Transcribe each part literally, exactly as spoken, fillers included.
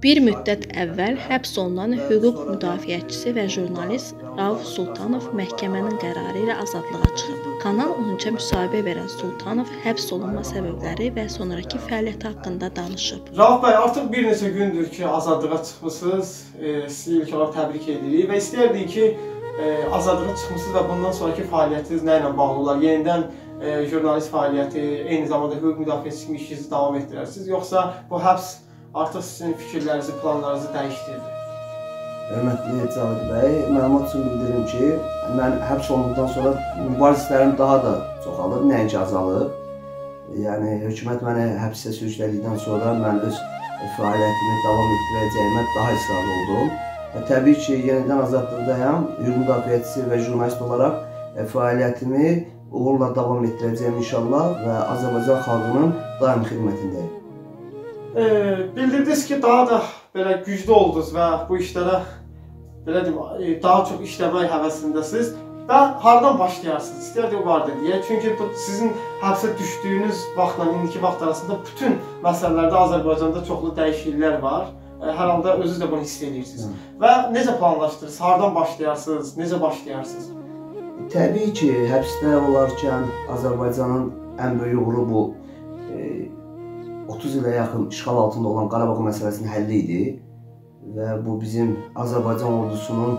Bir müddət əvvəl həbs olunan hüquq müdafiəçisi və jurnalist Rauf Sultanov məhkəmənin qərarı ilə azadlığa çıxıb. Kanal on üçə müsahibə verən Sultanov həbs olunma səbəbləri və sonrakı fəaliyyəti haqqında danışıb. Rauf bəy, artıq bir neçə gündür ki, azadlığa çıxmısınız. E, sizi ilk olaraq təbrik edirik və istəyərdik ki, e, azadlığa çıxmısınız və bundan sonraki fəaliyyətiniz nə ilə bağlı olar? Yenidən e, jurnalist fəaliyyəti, eyni zamanda hüquq müdafiəçisi kimi işinizi davam etdirərsiniz, yoxsa bu həbs artıq sizin fikirlərinizi, planlarınızı dəyişdirdi? Hörmətli Cavid bəy, məlumat üçün bildirim ki, mən həbs olunduqdan sonra mübarizələrim daha da çoxalıb, nəinki azalıb. Yəni, hökumət məni həbsə sürüklədikdən sonra mən öz fəaliyyətimi davam etdirəcəyimə daha ısrarlı oldum. Və təbii ki, yenidən azadlıqdayam, hüquq müdafiəçisi və jurnalist olaraq fəaliyyətimi uğurla davam etdirəcəyim inşallah və Azərbaycan xalqının daim xidmətindəyim. E, bildirdiniz ki, daha da belə güclü oldunuz və bu işlərə belə deyim, daha çox işləmək həvəsindəsiniz və hardan başlayarsınız? İstəyərdik o barədə deyək. Çünki bu, sizin həbsə düşdüyünüz vaxtla indiki vaxt arasında bütün məsələlərdə Azərbaycanda çoxlu dəyişikliklər var. E, hər halda özünüz də bunu hiss edirsiniz. Hı. Və necə planlaşdırırsınız? Hardan başlayarsınız? Necə başlayarsınız? Təbii ki, həbsdə olarkən Azərbaycanın ən böyük uğuru bu e, otuz ilə yaxın işğal altında olan Qarabağ məsələsinin həlli idi və bu bizim Azərbaycan ordusunun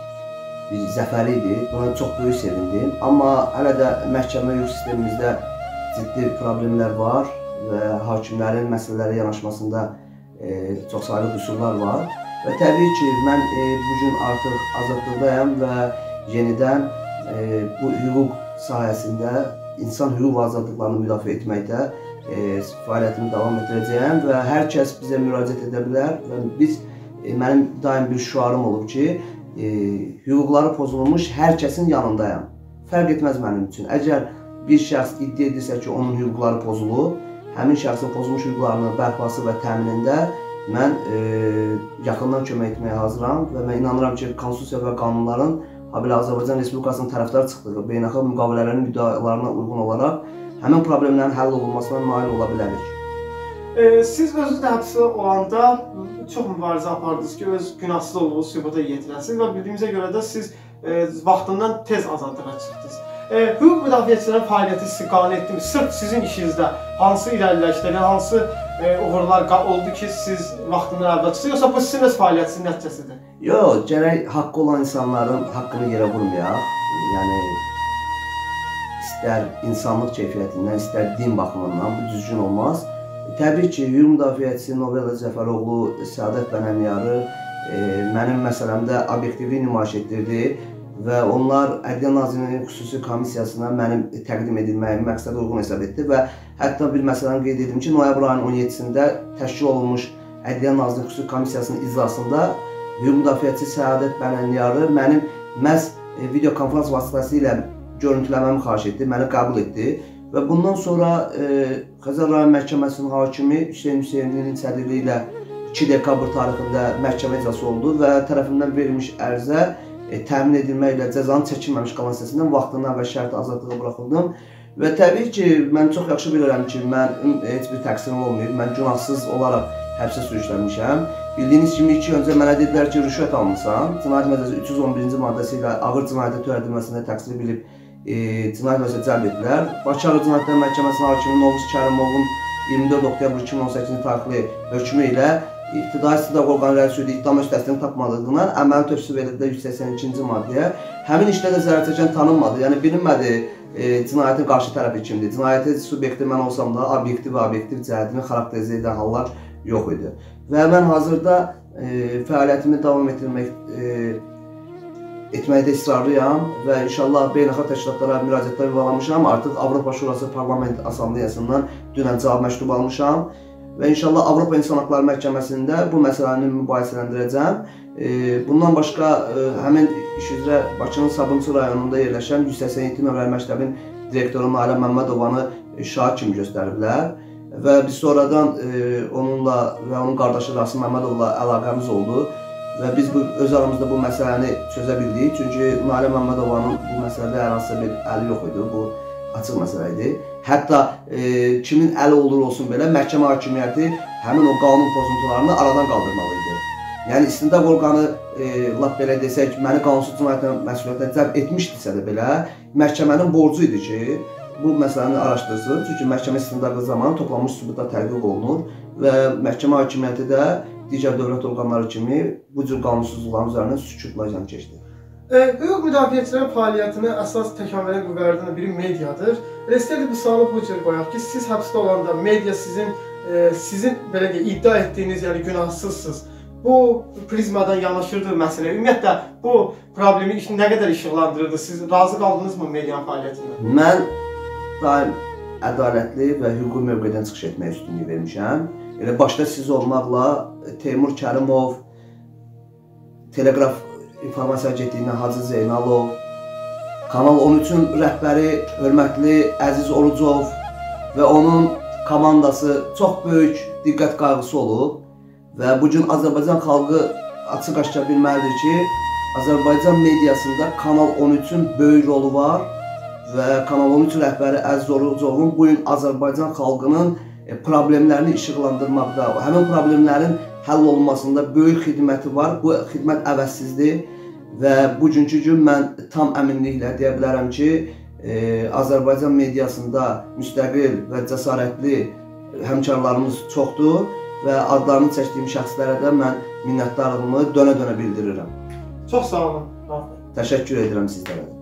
bir zəfəri idi. Buna çox böyük sevindim. Amma hələ də məhkəmə hüquq sistemimizdə ciddi problemlər var və hakimlərin məsələlərə yanaşmasında e, çox saylı qüsurlar var. Və təbii ki, mən e, bugün artıq azadlıqdayam və yenidən e, bu hüquq sahəsində insan hüquq və azadlıqlarını müdafiə etməkdə E, fəaliyyətimi davam etdirəcəyəm və hər kəs bizə müraciət edə bilər və biz, e, mənim daim bir şüarım olub ki, e, hüquqları pozulmuş hər kəsin yanındayam. Fərq etməz mənim üçün. Əgər bir şəxs iddia edirsə ki, onun hüquqları pozulub, həmin şəxsin pozulmuş hüquqlarının bərpası və təminində mən e, yaxından kömək etməyə hazıram və mən inanıram ki, konstitusiya və qanunların habelə Azərbaycan Respublikasının tərəfdar çıxdığı beynəlxalq müqavilələrin müddəalarına uyğun olaraq həmin problemlərin həll olunmasına nail ola bilərik. E, siz özünüz də həbsdə olanda çox mübarizə apardınız ki, öz günahsız olduğunuz sübuta yetirəsiniz və bildiyimizə görə də siz e, vaxtından tez azadlığa çıxdınız. E, hüquq müdafiəçilərin fəaliyyəti sizi qane etdimi? Sırf sizin işinizdə hansı irəliləyişlər, hansı e, uğurlar oldu ki, siz vaxtından əvvəl çıxdınız, yoxsa bu sizin öz fəaliyyətinizin nəticəsidir? Yox, gərək haqqı olan insanların haqqını yerə vurmayaq. Yəni, istər insanlıq keyfiyyətindən, istər din baxımından bu düzgün olmaz. Təbii ki, hüquq müdafiəçisi Novella Cəfəroğlu, Səadət Bənəmyarı e, mənim məsələmdə obyektivlik nümayiş etdirdi və onlar Ədliyyə Nazirliyinin xüsusi komissiyasına mənim təqdim edilməyimi məqsədə uyğun hesab etdi və hətta bir məsələni qeyd edim ki, noyabr ayının on yeddisində təşkil olunmuş Ədliyyə Nazirliyinin xüsusi komissiyasının iclasında hüquq müdafiəçisi Səadət Bənəmyarı mənim məhz e, videokonferans vasitəsilə görüntüləməmi xahiş etdi, məni qəbul etdi və bundan sonra e, Xəzər rayon məhkəməsinin hakimi Hüseyn Hüseynlinin sədrliyi ilə iki dekabr tarixində məhkəmə icrası oldu və tərəfindən verilmiş ərizə e, təmin edilməklə cəzanın çəkilməmiş qalan hissəsindən vaxtından və şərti azadlığa buraxıldım və təbii ki, mən çox yaxşı bilirəm ki, mən heç bir təqsirim olmayıb, mən günahsız olaraq həbsə sürüklənmişəm. Bildiyiniz kimi iki öncə mənə dedilər ki, rüşvət almışsan, Cinayət Məcəlləsinin üç yüz on birinci maddəsi ilə ağır cinayətə törədilməsində təqsir bilib e, cinayət məcəlləsinə cəlb etdilər. Bakı Ağır Cinayətlər Məhkəməsinin hakimi Novuz Kərimovun iyirmi dörd oktyabr iki min on səkkizinci tarixli hökmü ilə İbtidai istintaq orqanları sürdü ittiham öz təsdiqini tapmadığından əməli tövsif edildi yüz səksən ikinci maddəyə. Həmin işdə də zərər çəkən tanınmadı. Yəni bilinmədi e, cinayətin qarşı tərəfi kimdir. Cinayətin subyekti mən olsam da obyektiv və obyektiv cəhətini xarakterizə edən hallar yox idi. Və mən hazırda e, fəaliyyətimi davam etdirmək e, etməkdə israrlıyam və inşallah beynəlxalq təşkilatlara müraciətlər ünvanlamışam. Artıq Avropa Şurası Parlament Assambleyasından dünən cavab məktubu almışam və inşallah Avropa İnsan Haqları Məhkəməsində bu məsələni mübahisələndirəcəm. E, bundan başqa e, həmin iş üzrə Bakının Sabunçu rayonunda yerləşən yüz səksən yeddi nömrəli məktəbin direktoru Nalə Məmmədovanı e, şahid kimi göstəriblər. Və biz sonradan e, onunla və onun qardaşı Rasim Məmmədovla əlaqəmiz oldu və biz bu, öz aramızda bu məsələni çözə bildik. Çünki Nalə Məmmədovanın bu məsələdə hər hansısa bir əli yox idi, bu açıq məsələ idi. Hətta e, kimin əli olur olsun belə məhkəmə hakimiyyəti həmin o qanun pozuntularını aradan qaldırmalıdır. Yəni istintaq orqanı e, lap belə desək, məni qanunsuz cinayətlə məsuliyyətə cəlb etmişdisə də belə, məhkəmənin borcu idi ki, bu məsələni araşdırsın. Çünki məhkəmə istintaqı zamanı toplanmış sübutlar tədqiq olunur və məhkəmə hakimiyyəti də digər dövlət orqanları kimi bu cür qanunsuzluqların üzərindən sükutla can keçdi. E, hüquq müdafiəçilərin fəaliyyətini əsas təkan verən qüvvələrdən biri mediadır. Elə istəyirdik bu sualı bu cür qoyaq ki, siz həbsdə olanda media sizin e, sizin belə deyək, iddia etdiyiniz, yəni günahsızsınız. Bu prizmadan yanaşırdı məsələ. Ümumiyyətlə bu problemi nə qədər işıqlandırırdı? Siz razı qaldınızmı medianın fəaliyyətindən? Mən daim ədalətli və hüquqi mövqedən çıxış etməyə üstünlük vermişəm. Elə başda siz olmaqla Teymur Kərimov, Teleqraf İnformasiya Agentliyindən Hacı Zeynalov, Kanal on üçün rəhbəri hörmətli Əziz Orucov və onun komandası çox böyük diqqət qayğısı olub. Və bugün Azərbaycan xalqı açıq-aşkar bilməlidir ki, Azərbaycan mediasında Kanal on üçün böyük rolu var və Kanal on üç rəhbəri Əziz Orucovun bu gün Azərbaycan xalqının problemlərini işıqlandırmaqda, həmin problemlərin həll olunmasında böyük xidməti var. Bu xidmət əvəzsizdir və bugünkü gün mən tam əminliklə deyə bilərəm ki, e, Azərbaycan mediasında müstəqil və cəsarətli həmkarlarımız çoxdur və adlarını çəkdiyim şəxslərə də mən minnətdarlığımı dönə-dönə bildirirəm. Çox sağ olun. Təşəkkür edirəm sizlərə.